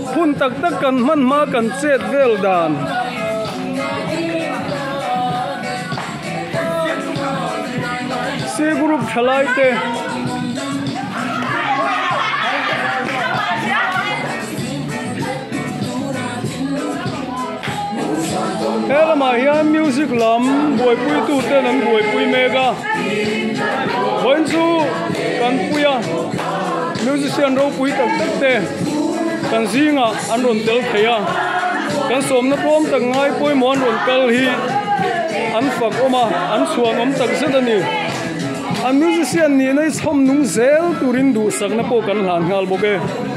phun tak tak kan man ma kan chet vel dan C group thalai te hela ma hian music lam buai pui tu te nan buai pui mega boin chu kan puya musician ro pui tak tak te kan zinga an ron tel theya kan som na pom tak ngai poi mon ron kal hi an fak oma an chuang om tak zet ani an musician ni nei chom nung zel turin du sak na po kan hlan ngal boke